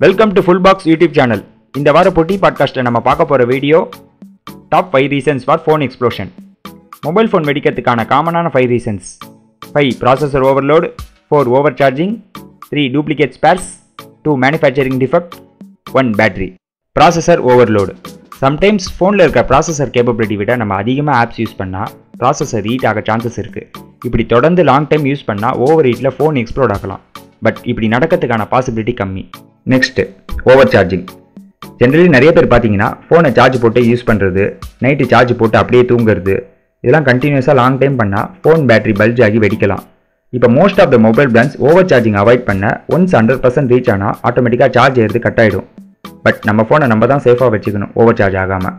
Welcome to full box YouTube channel. இந்த வார பொட்டி பாட்காஸ்ட்டில் நம்ம பார்க்க போகிற video top 5 reasons for phone explosion. Mobile phone வெடிக்கிறதுக்கான காமனான 5 reasons. 5 processor overload, 4 over charging, 3 duplicate spares, 2 manufacturing defect, 1 battery. Processor overload. Sometimes ஃபோனில் இருக்கிற ப்ராசஸர் கேப்பபிலிட்டி விட நம்ம அதிகமாக ஆப்ஸ் யூஸ் பண்ணால் ப்ராசஸர் ஹீட் ஆக சான்சஸ் இருக்குது. இப்படி தொடர்ந்து லாங் டைம் யூஸ் பண்ணால் ஓவர் ஹீட்டில் ஃபோன் எக்ஸ்ப்ளோட் ஆகலாம். பட் இப்படி நடக்கிறதுக்கான பாசிபிலிட்டி கம்மி. Next over charging. ஜென்ரலி நிறைய பேர் பார்த்தீங்கன்னா ஃபோனை சார்ஜ் போட்டு யூஸ் பண்ணுறது, நைட்டு சார்ஜ் போட்டு அப்படியே தூங்குறது, இதெல்லாம் கண்டினியூஸாக லாங் டைம் பண்ணால் ஃபோன் பேட்டரி பல்ஜ் ஆகி வெடிக்கலாம். இப்போ most of the mobile brands over charging avoid பண்ண ஒன்ஸ் 100% ரீச் ஆனால் ஆட்டோமேட்டிக்காக சார்ஜ் ஏறது கட் ஆகிடும். பட் நம்ம ஃபோனை நம்ம தான் சேஃபாக வச்சுக்கணும் ஓவர் சார்ஜ் ஆகாமல்.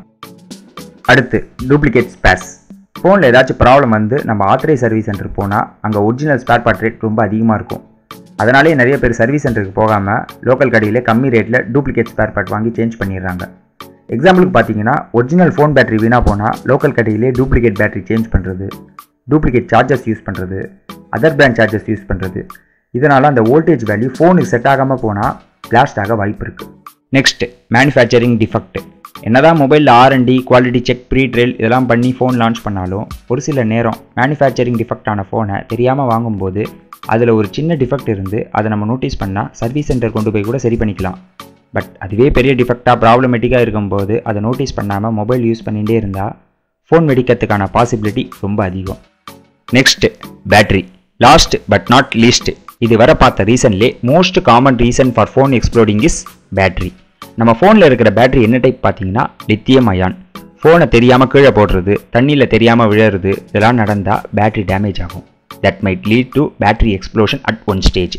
அடுத்து டூப்ளிகேட் ஸ்பேர்ஸ். ஃபோனில் ஏதாச்சும் ப்ராப்ளம் வந்து நம்ம ஆத்தரைஸ் சர்வீஸ் சென்டர் போனால் அங்கே ஒரிஜினல் ஸ்பேர் பார்ட் ரேட் ரொம்ப அதிகமாக இருக்கும். அதனாலே நிறைய பேர் சர்வீஸ் சென்டருக்கு போகாமல் லோக்கல் கடையில் கம்மி ரேட்டில் டூப்ளிகேட் ஸ்பேர் பார்ட் வாங்கி சேஞ்ச் பண்ணிடுறாங்க. எக்ஸாம்பிளுக்கு பார்த்தீங்கன்னா ஒரிஜினல் ஃபோன் பேட்டரி வீணாக போனால் லோக்கல் கடையிலே டூப்ளிகேட் பேட்டரி சேஞ்ச் பண்ணுறது, டூப்ளிகேட் சார்ஜர்ஸ் யூஸ் பண்ணுறது, அதர் பிராண்ட் சார்ஜர்ஸ் யூஸ் பண்ணுறது. இதனால் அந்த வோல்டேஜ் வேல்யூ ஃபோனுக்கு செட் ஆகாமல் போனால் பிளாஸ்ட் ஆக வாய்ப்பு இருக்குது. Next manufacturing defect. என்னதான் மொபைலில் R&D, குவாலிட்டி செக், ப்ரீ ட்ரைல் இதெல்லாம் பண்ணி ஃபோன் லான்ச் பண்ணாலும் ஒரு சில நேரம் மேனுஃபேக்சரிங் டிஃபெக்ட் ஆன ஃபோனை தெரியாமல் வாங்கும்போது அதில் ஒரு சின்ன டிஃபெக்ட் இருந்து அதை நம்ம நோட்டீஸ் பண்ணால் சர்வீஸ் சென்டர் கொண்டு போய் கூட சரி பண்ணிக்கலாம். பட் அதுவே பெரிய டிஃபெக்டாக ப்ராப்ளமேட்டிக்காக இருக்கும்போது அதை நோட்டீஸ் பண்ணாமல் மொபைல் யூஸ் பண்ணிகிட்டே இருந்தால் ஃபோன் வெடிக்கிறதுக்கான பாசிபிலிட்டி ரொம்ப அதிகம். Next battery. Last but not least, இது வர பார்த்த ரீசன்லே most common reason for phone exploding is battery. நம்ம ஃபோனில் இருக்கிற பேட்டரி என்ன டைப் பார்த்தீங்கன்னா லித்தியம் அயான். ஃபோனை தெரியாமல் கீழே போடுறது, தண்ணியில் தெரியாமல் விழுறது, இதெல்லாம் நடந்தால் பேட்டரி டேமேஜ் ஆகும். That might lead to battery explosion at one stage.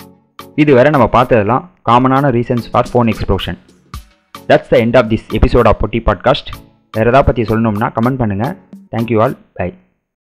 இதுவரை நம்ம பார்த்ததெல்லாம் காமனான reasons for phone explosion. That's the end of this episode of Potti Podcast. வேறு எதாவது பற்றி சொல்லணும்னா கமெண்ட் பண்ணுங்கள். Thank you all. Bye.